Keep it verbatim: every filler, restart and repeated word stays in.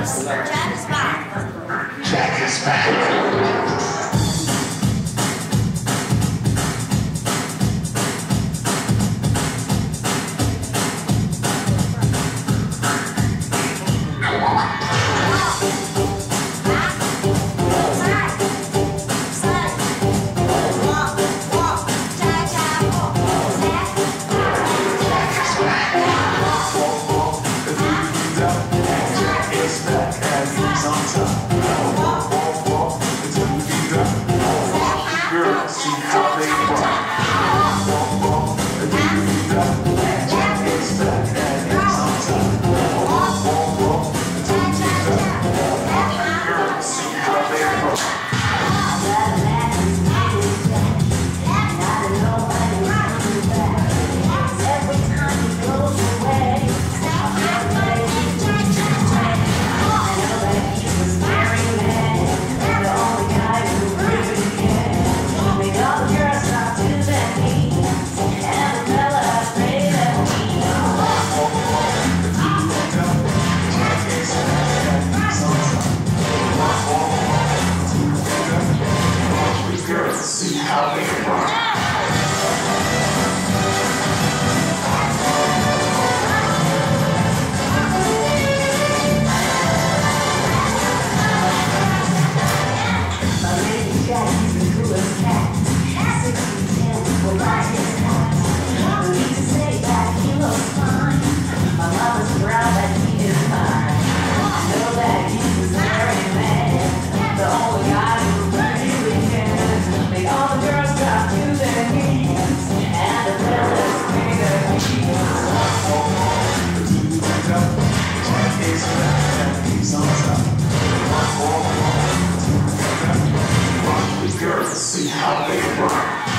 Jack is back. Jack is back. See how they rock. My baby Jack, he's the coolest cat. Six feet ten, will ride his hat. But he say that he looks fine. My mama's proud that he is mine. I know that he's a very man, the only guy who really can make all the girls drop to their knees, and the fellas pay their fees. Jack is back and he's on top. Watch the girls see how they rock.